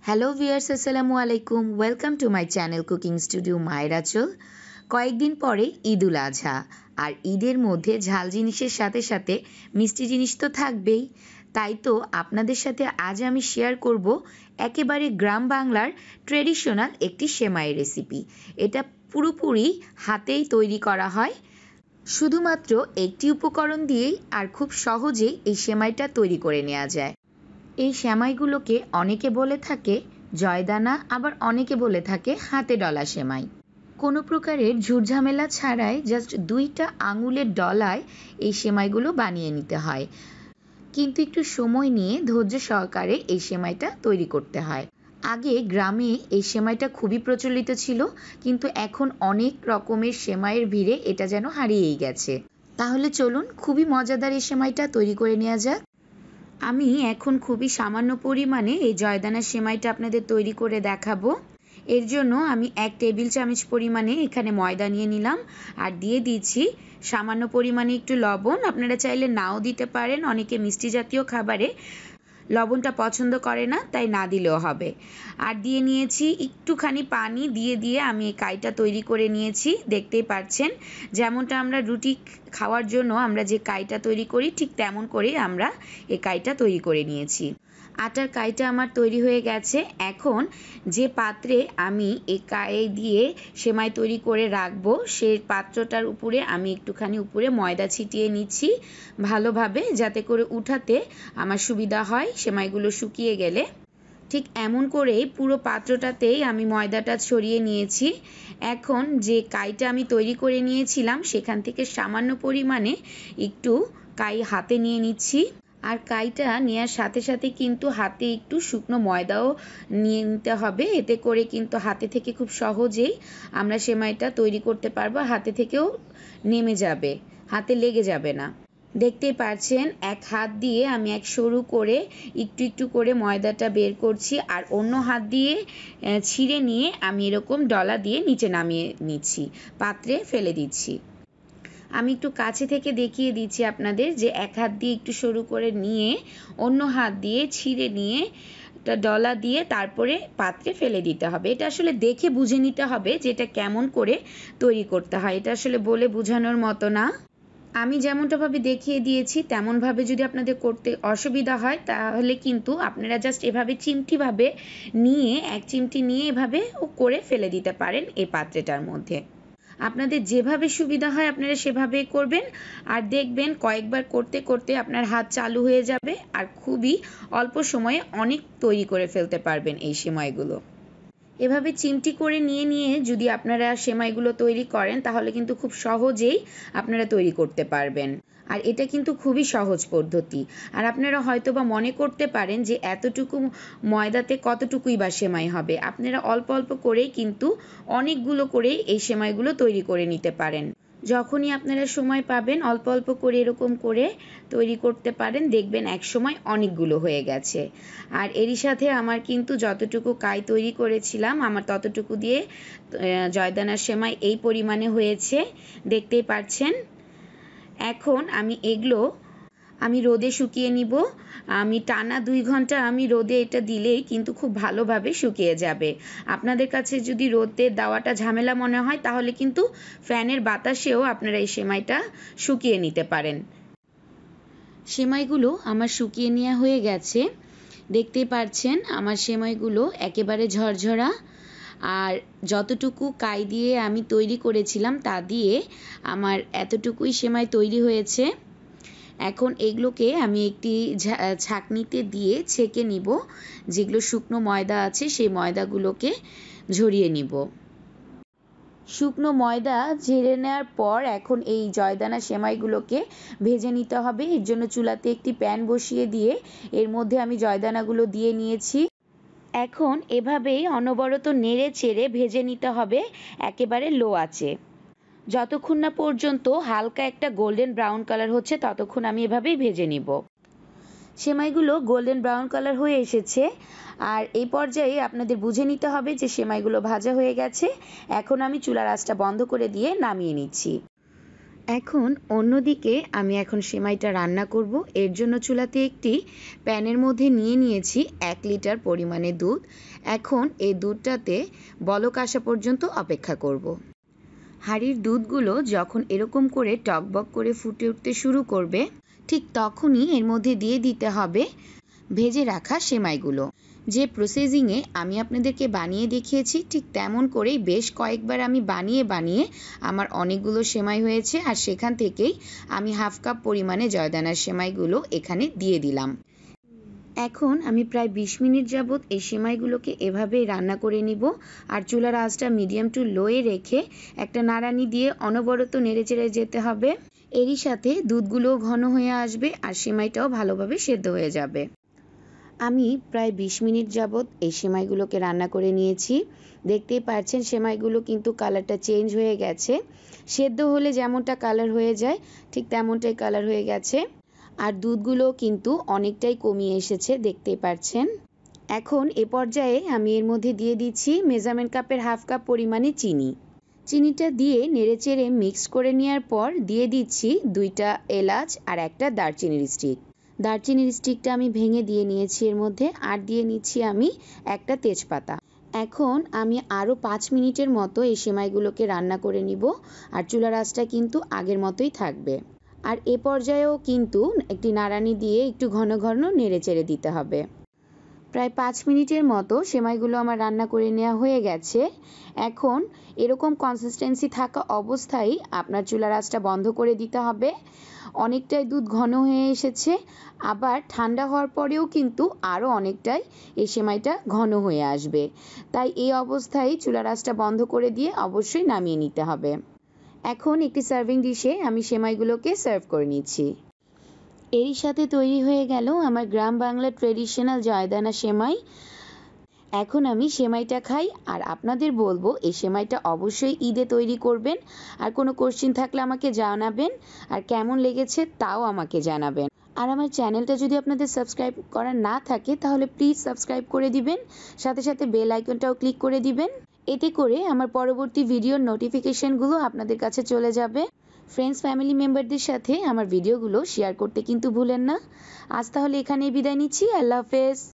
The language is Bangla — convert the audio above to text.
হ্যালো ভিউয়ার্স, আসসালামু আলাইকুম। Welcome to my channel cooking studio মায়ের আঁচল। কয়েকদিন পরে ঈদুল আজহা, আর ঈদের মধ্যে ঝাল জিনিসের সাথে সাথে মিষ্টি জিনিস তো থাকবেই। তাই তো আপনাদের সাথে আজ আমি শেয়ার করব একেবারে গ্রাম বাংলার ট্রেডিশনাল একটি সেমাই রেসিপি। এটা পুরোপুরি হাতেই তৈরি করা হয়, শুধুমাত্র একটি উপকরণ দিয়েই আর খুব সহজেই এই সেমাইটা তৈরি করে নেওয়া যায়। এই সেমাইগুলোকে অনেকে বলে থাকে জয়দানা, আবার অনেকে বলে থাকে হাতে ডলা সেমাই। কোনো প্রকারের ঝুটঝামেলা ছাড়াই জাস্ট 2টা আঙুলের ডলায় এই সেমাইগুলো বানিয়ে নিতে হয়, কিন্তু একটু সময় নিয়ে ধৈর্য সহকারে এই সেমাইটা তৈরি করতে হয়। আগে গ্রামে এই সেমাইটা খুবই প্রচলিত ছিল, কিন্তু এখন অনেক রকমের সেমাইয়ের ভিড়ে এটা যেন হারিয়েই গেছে। তাহলে চলুন খুবই মজাদার এই সেমাইটা তৈরি করে নেওয়া যাক। আমি এখন খুবই সামান্য পরিমাণে এই জয়দানা সেমাইটা আপনাদের তৈরি করে দেখাবো। এর জন্য আমি 1 টেবিল চামচ পরিমাণে এখানে ময়দা নিয়ে নিলাম, আর দিয়ে দিচ্ছি সামান্য পরিমাণে একটু লবণ। আপনারা চাইলে নাও দিতে পারেন, অনেকে মিষ্টি জাতীয় খাবারে লবণটা পছন্দ করে না, তাই না দিলেও হবে। আর দিয়ে নিয়েছি একটুখানি পানি, দিয়ে আমি এই কাইটা তৈরি করে নিয়েছি। দেখতেই পাচ্ছেন, যেমনটা আমরা রুটি খাওয়ার জন্য আমরা যে কাইটা তৈরি করি, ঠিক তেমন করেই আমরা এই কাইটা তৈরি করে নিয়েছি। আটার কাইটা আমার তৈরি হয়ে গেছে। এখন যে পাত্রে আমি এই কাই দিয়ে সেমাই তৈরি করে রাখবো, সেই পাত্রটার উপরে আমি একটুখানি উপরে ময়দা ছিটিয়ে নিচ্ছি ভালোভাবে, যাতে করে উঠাতে আমার সুবিধা হয় সেমাইগুলো শুকিয়ে গেলে। ঠিক এমন করেই পুরো পাত্রটাতেই আমি ময়দাটা ছড়িয়ে নিয়েছি। এখন যে কাইটা আমি তৈরি করে নিয়েছিলাম, সেখান থেকে সামান্য পরিমাণে একটু কাই হাতে নিয়ে নিচ্ছি। আর কাইটা নেওয়ার সাথে সাথে কিন্তু হাতে একটু শুকনো ময়দাও নিয়ে নিতে হবে, এতে করে কিন্তু হাতে থেকে খুব সহজেই আমরা সেমাইটা তৈরি করতে পারবো, হাতে থেকেও নেমে যাবে, হাতে লেগে যাবে না। দেখতেই পাচ্ছেন, এক হাত দিয়ে আমি এক সরু করে একটু একটু করে ময়দাটা বের করছি, আর অন্য হাত দিয়ে ছিঁড়ে নিয়ে আমি এরকম ডলা দিয়ে নিচে নামিয়ে নিচ্ছি, পাত্রে ফেলে দিচ্ছি। আমি একটু কাছে থেকে দেখিয়ে দিচ্ছি আপনাদের যে এক হাত দিয়ে একটু সরু করে নিয়ে অন্য হাত দিয়ে ছিঁড়ে নিয়ে একটা ডলা দিয়ে তারপরে পাত্রে ফেলে দিতে হবে। এটা আসলে দেখে বুঝে নিতে হবে যে এটা কেমন করে তৈরি করতে হয়, এটা আসলে বলে বোঝানোর মতো না। আমি যেমনটাভাবে দেখিয়ে দিয়েছি তেমনভাবে যদি আপনাদের করতে অসুবিধা হয়, তাহলে কিন্তু আপনারা জাস্ট এভাবে চিমটিভাবে নিয়ে, এক চিমটি নিয়ে এভাবে করে ফেলে দিতে পারেন এই পাত্রটার মধ্যে। আপনাদের যেভাবে সুবিধা হয় আপনারা সেভাবেই করবেন, আর দেখবেন কয়েকবার করতে করতে আপনার হাত চালু হয়ে যাবে, আর খুবই অল্প সময়ে অনেক তৈরি করে ফেলতে পারবেন এই সেমাইগুলো। এভাবে চিমটি করে নিয়ে নিয়ে যদি আপনারা সেমাইগুলো তৈরি করেন, তাহলে কিন্তু খুব সহজেই আপনারা তৈরি করতে পারবেন। আর এটা কিন্তু খুবই সহজ পদ্ধতি। আর আপনারা হয়তো বা মনে করতে পারেন যে এতটুকু ময়দাতে কতটুকুই বা সেমাই হবে। আপনারা অল্প অল্প করেই কিন্তু অনেকগুলো করেই এই সেমাইগুলো তৈরি করে নিতে পারেন। যখনই আপনারা সময় পাবেন অল্প অল্প করে এরকম করে তৈরি করতে পারেন, দেখবেন এক সময় অনেকগুলো হয়ে গেছে। আর এরই সাথে আমার কিন্তু যতটুকু কাই তৈরি করেছিলাম, আমার ততটুকু দিয়ে জয়দানার সেমাই এই পরিমাণে হয়েছে, দেখতেই পাচ্ছেন। এখন আমি এগুলো রোদে শুকিয়ে নিব। আমি টানা 2 ঘন্টা আমি রোদে এটা দিলেই কিন্তু খুব ভালোভাবে শুকিয়ে যাবে। আপনাদের কাছে যদি রোদে দেওয়াটা ঝামেলা মনে হয়, তাহলে কিন্তু ফ্যানের বাতাসেও আপনারা এই সেমাইটা শুকিয়ে নিতে পারেন। সেমাইগুলো আমার শুকিয়ে নেওয়া হয়ে গেছে, দেখতেই পাচ্ছেন আমার সেমাইগুলো একেবারে ঝরঝরা। আর যতটুকু কাই দিয়ে আমি তৈরি করেছিলাম তা দিয়ে আমার এতটুকুই সেমাই তৈরি হয়েছে। এখন এগুলোকে আমি একটি ছাঁকনিতে দিয়ে ছেঁকে নিব, যেগুলো শুকনো ময়দা আছে সেই ময়দাগুলোকে ঝরিয়ে নিব। শুকনো ময়দা ঝেড়ে নেওয়ার পর এখন এই জয়দানা সেমাইগুলোকে ভেজে নিতে হবে। এর জন্য চুলাতে একটি প্যান বসিয়ে দিয়ে এর মধ্যে আমি জয়দানাগুলো দিয়ে নিয়েছি। এখন এভাবেই অনবরত নেড়ে চেড়ে ভেজে নিতে হবে একেবারে লো আঁচে। যতক্ষণ না পর্যন্ত হালকা একটা গোল্ডেন ব্রাউন কালার হচ্ছে, ততক্ষণ আমি এভাবেই ভেজে নিব। সেমাইগুলো গোল্ডেন ব্রাউন কালার হয়ে এসেছে, আর এই পর্যায়ে আপনাদের বুঝে নিতে হবে যে সেমাইগুলো ভাজা হয়ে গেছে। এখন আমি চুলার আঁচটা বন্ধ করে দিয়ে নামিয়ে নিচ্ছি। এখন অন্যদিকে আমি এখন সেমাইটা রান্না করব। এর জন্য চুলাতে একটি প্যানের মধ্যে নিয়ে নিয়েছি 1 লিটার পরিমাণে দুধ। এখন এই দুধটাতে বলক আসা পর্যন্ত অপেক্ষা করব। হাঁড়ির দুধগুলো যখন এরকম করে টকবক করে ফুটে উঠতে শুরু করবে, ঠিক তখনই এর মধ্যে দিয়ে দিতে হবে ভেজে রাখা সেমাইগুলো। যে প্রসেসিংয়ে আমি আপনাদেরকে বানিয়ে দেখিয়েছি ঠিক তেমন করেই বেশ কয়েকবার আমি বানিয়ে আমার অনেকগুলো সেমাই হয়েছে, আর সেখান থেকেই আমি 1/2 কাপ পরিমাণে জয়দানার সেমাইগুলো এখানে দিয়ে দিলাম। এখন আমি প্রায় 20 মিনিট যাবত এই সেমাইগুলোকে এভাবেই রান্না করে নিব, আর চুলার আঁচটা মিডিয়াম টু লোয়ে রেখে একটা নাড়ানি দিয়ে অনবরত নেড়েচেড়ে যেতে হবে। এরই সাথে দুধগুলোও ঘন হয়ে আসবে আর সেমাইটাও ভালোভাবে সেদ্ধ হয়ে যাবে। আমি প্রায় 20 মিনিট যাবত এই সেমাইগুলোকে রান্না করে নিয়েছি। দেখতেই পাচ্ছেন সেমাইগুলো কিন্তু কালারটা চেঞ্জ হয়ে গেছে। সেদ্ধ হলে যেমনটা কালার হয়ে যায় ঠিক তেমনটাই কালার হয়ে গেছে, আর দুধগুলো কিন্তু অনেকটাই কমিয়ে এসেছে, দেখতেই পাচ্ছেন। এখন এ পর্যায়ে আমি এর মধ্যে দিয়ে দিচ্ছি মেজারমেন্ট কাপের 1/2 কাপ পরিমাণে চিনি। চিনিটা দিয়ে নেড়েচেড়ে মিক্স করে নেওয়ার পর দিয়ে দিচ্ছি 2টা এলাচ আর একটা দারচিনির স্টিক। দারচিনির স্টিকটা আমি ভেঙে দিয়ে নিয়েছি এর মধ্যে, আর দিয়ে নিচ্ছি আমি একটা তেজপাতা। এখন আমি আরও 5 মিনিটের মতো এই সেমাইগুলোকে রান্না করে নিব, আর চুলার আঁচটা কিন্তু আগের মতোই থাকবে। আর এ পর্যায়েও কিন্তু একটি নাড়ানি দিয়ে একটু ঘন ঘন নেড়েচেড়ে দিতে হবে। প্রায় 5 মিনিটের মতো সেমাইগুলো আমার রান্না করে নেওয়া হয়ে গেছে। এখন এরকম কনসিস্টেন্সি থাকা অবস্থায় আপনার চুলার আঁচটা বন্ধ করে দিতে হবে। অনেকটাই দুধ ঘন হয়ে এসেছে, আবার ঠান্ডা হওয়ার পরেও কিন্তু আরও অনেকটাই এই সেমাইটা ঘন হয়ে আসবে। তাই এই অবস্থায় চুলার আঁচটা বন্ধ করে দিয়ে অবশ্যই নামিয়ে নিতে হবে। এখন একটি সার্ভিং ডিশে আমি সেমাইগুলোকে সার্ভ করে নিচ্ছি। এরই সাথে তৈরি হয়ে গেল আমার গ্রাম বাংলার ট্রেডিশনাল জয়দানা সেমাই। এখন আমি সেমাইটা খাই, আর আপনাদের বলবো এই সেমাইটা অবশ্যই ঈদে তৈরি করবেন। আর কোনো কোশ্চেন থাকলে আমাকে জানাবেন, আর কেমন লেগেছে তাও আমাকে জানাবেন। আর আমার চ্যানেলটা যদি আপনাদের সাবস্ক্রাইব করা না থাকে তাহলে প্লিজ সাবস্ক্রাইব করে দিবেন, সাথে সাথে বেল আইকনটাও ক্লিক করে দিবেন। এতে করে আমার পরবর্তী ভিডিওর নোটিফিকেশনগুলো আপনাদের কাছে চলে যাবে। ফ্রেন্ডস ফ্যামিলি মেম্বারদের সাথে আমার ভিডিওগুলো শেয়ার করতে কিন্তু ভুলেন না। আজ তাহলে এখানেই বিদায় নিচ্ছি। আল্লাহ হাফেজ।